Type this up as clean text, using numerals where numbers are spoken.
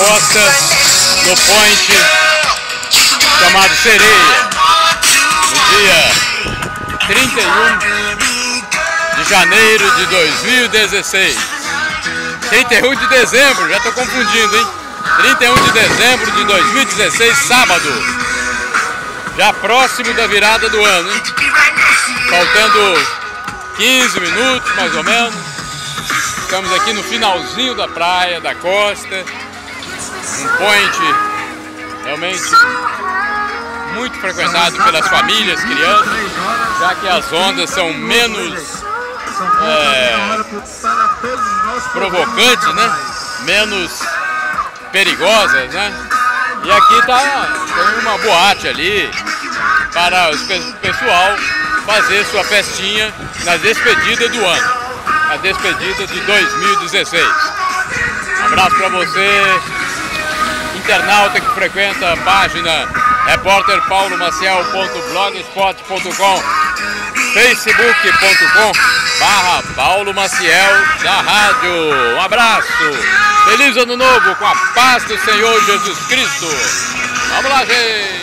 costa, no point chamado Sereia, no dia 31 de janeiro de 2016. 31 de dezembro, já estou confundindo, hein? 31 de dezembro de 2016, sábado. Já próximo da virada do ano, hein? Faltando 15 minutos, mais ou menos. Estamos aqui no finalzinho da praia, da costa. Um point realmente muito frequentado pelas famílias, crianças, já que as ondas são menos provocantes, né? Menos perigosas, né? E aqui tem uma boate ali para o pessoal fazer sua festinha na despedida do ano, a despedida de 2016. Um abraço para você, internauta que frequenta a página repórterpaulomaciel.blogspot.com, facebook.com/Paulo Maciel da rádio. Um abraço, feliz ano novo com a paz do Senhor Jesus Cristo. Vamos lá, gente!